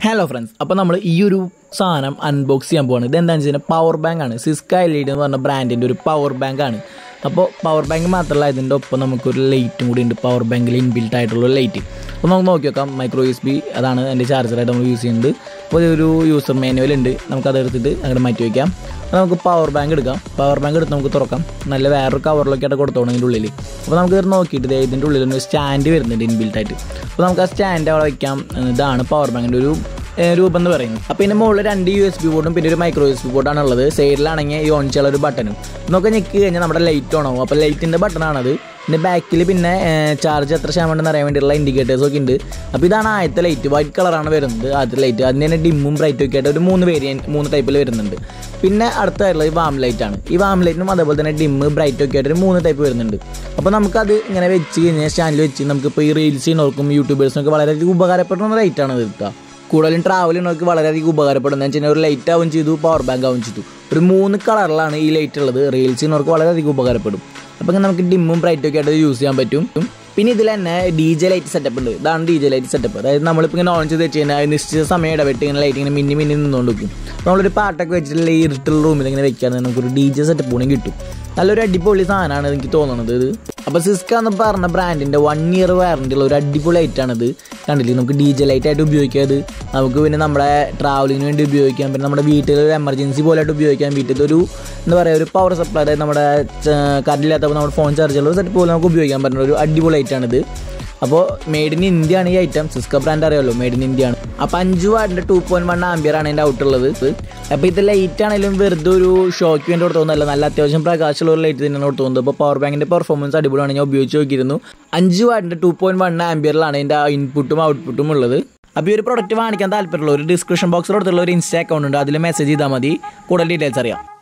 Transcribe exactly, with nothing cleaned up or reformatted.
Hello friends, അപ്പോൾ നമ്മൾ ഈ ഒരു സാധനം അൺബോക്സ് ചെയ്യാൻ പോവാണ്. ഇതെന്താണെന്ന് വെച്ച് കഴിഞ്ഞാൽ പവർ ബാങ്ക് ആണ്. സിസ്ക എൽ ഇ ഡി എന്ന് പറഞ്ഞ ബ്രാൻഡിൻ്റെ ഒരു പവർ ബാങ്ക് ആണ്. അപ്പോൾ പവർ ബാങ്ക് മാത്രമല്ല, ഇതിൻ്റെ ഒപ്പം നമുക്കൊരു ലൈറ്റും കൂടി ഉണ്ട്. പവർ ബാങ്കിൽ ഇൻബിൽട്ട് ആയിട്ടുള്ള ലൈറ്റ്. അപ്പോൾ നമുക്ക് നോക്കി നോക്കാം. മൈക്രോ യു എസ് ബി അതാണ് എൻ്റെ ചാർജറായിട്ട് നമ്മൾ യൂസ് ചെയ്യുന്നത്. അപ്പോൾ ഒരു യൂസർ മാനുവൽ ഉണ്ട്, നമുക്കത് എടുത്തിട്ട് അങ്ങോട്ട് മാറ്റി വയ്ക്കാം. അപ്പോൾ നമുക്ക് പവർ ബാങ്ക് എടുക്കാം. പവർ ബാങ്ക് എടുത്ത് നമുക്ക് തുറക്കാം. നല്ല വേറൊരു കവറിലൊക്കെയായിട്ട് കൊടുത്തോണം ഇതിൻ്റെ ഉള്ളിൽ. അപ്പോൾ നമുക്ക് ഇത് നോക്കിയിട്ട് ഇതിൻ്റെ ഉള്ളിൽ ഒരു സ്റ്റാൻഡ് വരുന്നുണ്ട് ഇൻബിൽട്ടായിട്ട്. അപ്പോൾ നമുക്ക് ആ സ്റ്റാൻഡ് അവിടെ വയ്ക്കാം. ഇതാണ് പവർ ബാങ്കിൻ്റെ ഒരു രൂപം എന്ന് പറയുന്നത്. അപ്പോൾ ഇതിൻ്റെ മുകളിൽ രണ്ട് യു എസ് ബി ബോർഡും പിന്നെ ഒരു മൈക്രോ യു എസ് ബി ബോർഡാണ് ഉള്ളത്. സൈഡിലാണെങ്കിൽ ഈ ഓൺ ചെയ്യാനുള്ള ഒരു ബട്ടനും. നമുക്ക് ഞെക്കി കഴിഞ്ഞാൽ നമ്മുടെ ലൈറ്റ് ഓൺ ആവും. അപ്പോൾ ലൈറ്റിൻ്റെ ബട്ടണാണത്. ഇതിൻ്റെ ബാക്കിൽ പിന്നെ ചാർജ് എത്ര ശതമാനം അറിയാൻ വേണ്ടിയിട്ടുള്ള ഇൻഡിക്കേറ്റേഴ്സൊക്കെ ഉണ്ട്. അപ്പോൾ ഇതാണ് ആദ്യത്തെ ലൈറ്റ്. വൈറ്റ് കളറാണ് വരുന്നത് ആദ്യത്തെ ലൈറ്റ്. അതിന് തന്നെ ഡിമ്മും ബ്രൈറ്റും ഒക്കെ ആയിട്ട് ഒരു മൂന്ന് വേരിയൻ മൂന്ന് ടൈപ്പിൽ വരുന്നുണ്ട്. പിന്നെ അടുത്തായിട്ടുള്ള ഈ വാം ലൈറ്റാണ്. ഈ വാം ലൈറ്റിനും അതേപോലെ തന്നെ ഡിമ്മ് ബ്രൈറ്റും ഒക്കെ ആയിട്ട് ഒരു മൂന്ന് ടൈപ്പ് വരുന്നുണ്ട്. അപ്പോൾ നമുക്കത് ഇങ്ങനെ വെച്ച് കഴിഞ്ഞാൽ സ്റ്റാൻഡിൽ വെച്ച് നമുക്കിപ്പോൾ ഈ റീൽസ് ചെയ്യുന്നവർക്കും യൂട്യൂബേഴ്സിനൊക്കെ വളരെയധികം ഉപകാരപ്പെടുന്ന ലൈറ്റാണ് ഇത് കിട്ടുക. കൂടുതലും ട്രാവൽ ചെയ്യുന്നവർക്ക് വളരെയധികം ഉപകാരപ്പെടുന്നത് എന്ന് വെച്ച് കഴിഞ്ഞാൽ ഒരു ലൈറ്റ് ആവും ചെയ്തു, പവർ ബാങ്ക് ആവും ചെയ്തു. ഒരു മൂന്ന് കളറിലാണ് ഈ ലൈറ്റ് ഉള്ളത്. റീൽസ് ചെയ്യുന്നവർക്ക് വളരെയധികം ഉപകാരപ്പെടും. അപ്പോൾ ഇങ്ങനെ നമുക്ക് ഡിമ്മും ബ്രൈറ്റും ഒക്കെ ആയിട്ട് യൂസ് ചെയ്യാൻ പറ്റും. പിന്നെ ഇതിൽ തന്നെ ഡി ജെ ലൈറ്റ് സെറ്റപ്പ് ഉണ്ട്. ഇതാണ് ഡി ജെ ലൈറ്റ് സെറ്റപ്പ്. അതായത് നമ്മളിപ്പോൾ ഇങ്ങനെ ഓൺ ചെയ്ത് വെച്ച് കഴിഞ്ഞാൽ നിശ്ചിത സമയം ഇടപെട്ട് ഇങ്ങനെ ലൈറ്റ് ഇങ്ങനെ മിന്നി മിന്നി നിന്നുകൊണ്ട് വെക്കും. നമ്മളൊരു പാട്ടൊക്കെ വെച്ചിട്ടുള്ള ഈ ഇരുട്ടുള്ള റൂമിൽ ഇങ്ങനെ വെക്കാതെ നമുക്കൊരു ഡി ജെ സെറ്റപ്പ് കൂടി കിട്ടും. നല്ലൊരു അടിപൊളി സാധനമാണ് എനിക്ക് തോന്നുന്നത് ഇത്. അപ്പോൾ സിസ്ക എന്ന് പറഞ്ഞ ബ്രാൻഡിൻ്റെ വൺ ഇയർ വാറണ്ടി ഉള്ള ഒരു അടിപൊളി ലൈറ്റാണിത്. കണ്ടില്ലേ, നമുക്ക് ഡി ജെ ലൈറ്റായിട്ട് ഉപയോഗിക്കാം. ഇത് നമുക്ക് പിന്നെ നമ്മുടെ ട്രാവലിങ്ങിന് വേണ്ടി ഉപയോഗിക്കാം. പിന്നെ നമ്മുടെ വീട്ടിൽ ഒരു എമർജൻസി പോലെയായിട്ട് ഉപയോഗിക്കാം. വീട്ടിൽ ഒരു എന്താ പറയുക ഒരു പവർ സപ്ലൈ, അതായത് നമ്മുടെ കറണ്ടില്ലാത്തപ്പോൾ നമ്മുടെ ഫോൺ ചാർജ് ചെയ്യുന്ന സെറ്റ് പോലെ നമുക്ക് ഉപയോഗിക്കാൻ പറ്റുന്ന ഒരു അടിപൊളി ലൈറ്റാണിത്. അപ്പോൾ മെയ്ഡ് ഇൻ ഇന്ത്യ ആണ് ഈ ഐറ്റം. സിസ്ക ബ്രാൻഡ് അറിയാമല്ലോ, മെയ്ഡ് ഇൻ ഇന്ത്യ ആണ്. അപ്പോൾ അഞ്ച് വാട്ടിൻ്റെ ടു പോയിൻറ്റ് വൺ ആംബിയർ ആണ് ഇതിൻ്റെ ഔട്ടുള്ളത്. അപ്പോൾ ഇത് ലൈറ്റ് ആണെങ്കിലും വെറുതെ ഒരു ഷോക്ക് വേണ്ടി കൊടുത്തോന്നല്ല, നല്ല അത്യാവശ്യം പ്രകാശമുള്ള ഒരു ലൈറ്റ് തന്നെയാണ് കൊടുത്തോന്നത്. അപ്പോൾ പവർ ബാങ്കിൻ്റെ പെർഫോമൻസ് അടിപൊളിയാണ്. ഞാൻ ഉപയോഗിച്ച് നോക്കിയിരുന്നു. അഞ്ച് വാട്ടിൻ്റെ ടു പോയിൻറ്റ് വൺ ആംബിയറിലാണ് ഇതിൻ്റെ ഇൻപുട്ടും ഔട്ട്പുട്ടും ഉള്ളത്. അപ്പോൾ ഈ ഒരു പ്രൊഡക്റ്റ് വാങ്ങിക്കാൻ താല്പര്യമുള്ള ഒരു ഡിസ്ക്രിപ്ഷൻ ബോക്സിൽ കൊടുത്തുള്ള ഒരു ഇൻസ്റ്റാ അക്കൗണ്ട് ഉണ്ട്. അതിൽ മെസ്സേജ് ചെയ്താൽ മതി, കൂടുതൽ ഡീറ്റെയിൽസ് അറിയാം.